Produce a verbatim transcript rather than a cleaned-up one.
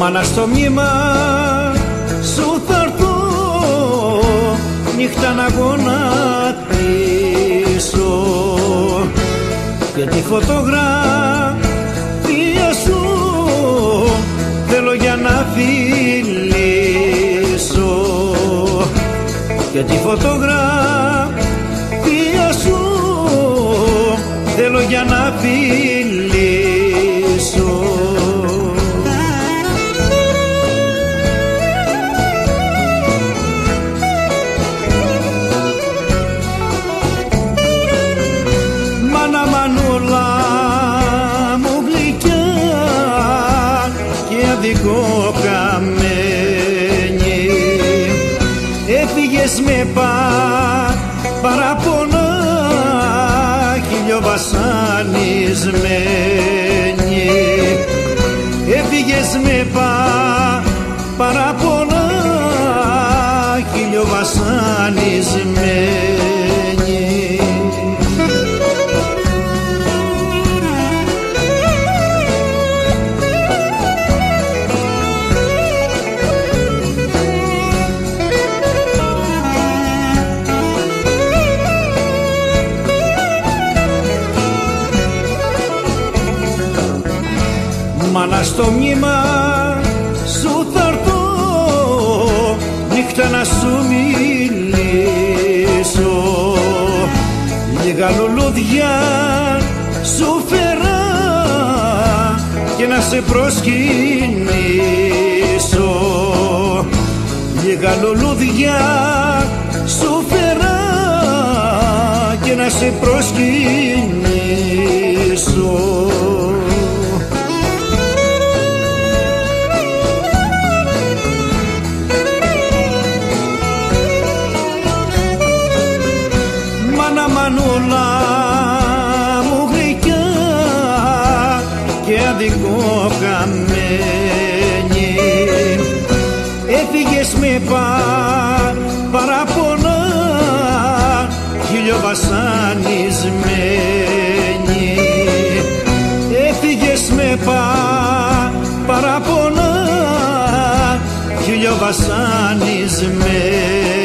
Μάνα στο μνήμα σου θα έρθω, νύχτα να γονατίσω και τη φωτογραφία σου θέλω για να φιλήσω, και τη φωτογραφία σου θέλω για να φιλήσω. Μάνα μανούλα μου γλυκιά και αδικό καμένη, έφυγες με πα, παραπονά χιλιοβασανισμένη, έφυγες με πα, παραπονά χιλιοβασανισμένη. Μάνα στο μνήμα σου θα έρθω, νύχτα να σου μιλήσω, λίγα λουλούδια σου φέρα και να σε προσκυνήσω, λίγα λουλούδια σου φέρα και να σε προσκυνήσω. Μανούλα μου γλυκιά και αδικό καμένη, έφυγες με πα, παραπονά χιλιοβασανισμένη, έφυγες με πα, παραπονά χιλιοβασανισμένη.